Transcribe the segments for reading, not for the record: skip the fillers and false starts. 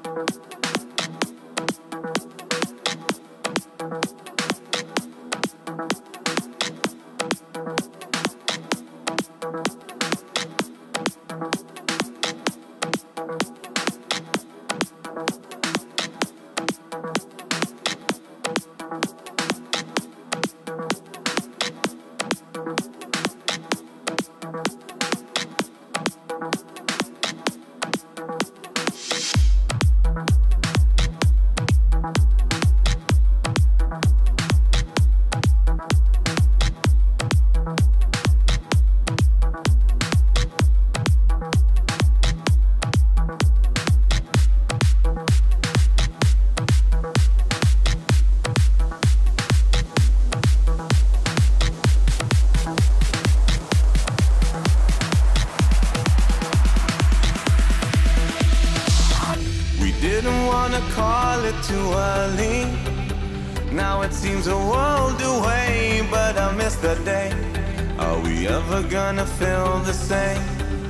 Didn't wanna call it too early. Now it seems a world away, but I miss the day. Are we ever gonna feel the same?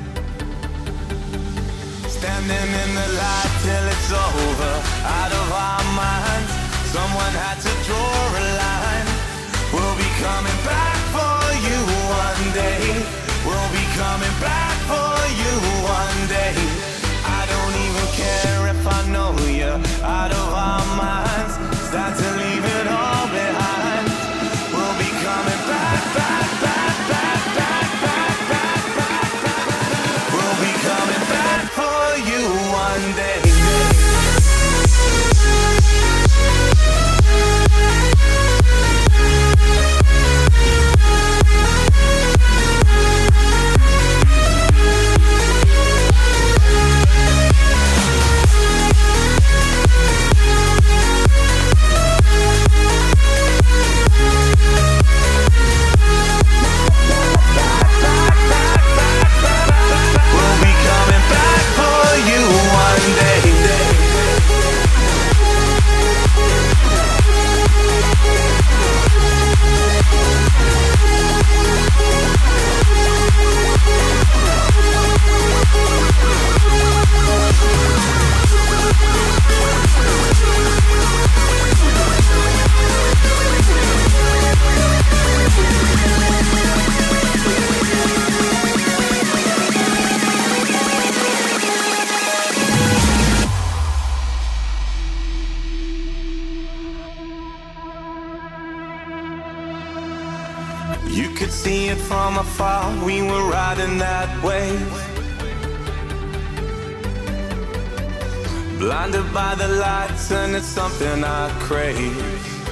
Standing in the light till it's over, out of our minds. Someone had to draw a line. We'll be coming back for you one day. We'll be coming back for you one day. I don't even care if I know you're out of our minds. It's time to leave it all behind. We'll be coming back, back, back, back, back, back, back, back, back. We'll be coming back for you one day. You could see it from afar, we were riding that wave. Blinded by the lights, and it's something I crave.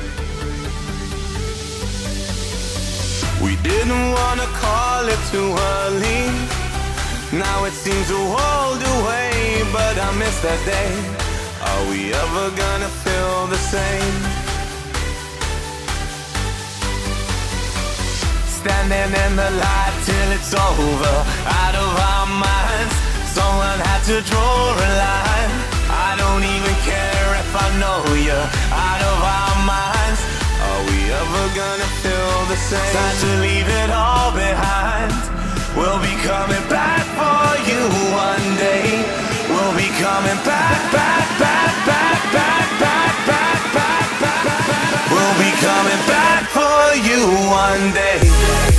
We didn't want to call it too early. Now it seems a world away, but I miss that day. Are we ever gonna feel the same? Standing in the light till it's over, out of our minds. Someone had to draw a line. I don't even care if I know you're out of our minds. Are we ever gonna feel the same? Time to leave it all behind. We'll be coming back for you one day. We'll be coming back, back, back, back, back, back, back, back, back, back. We'll be coming back for you one day.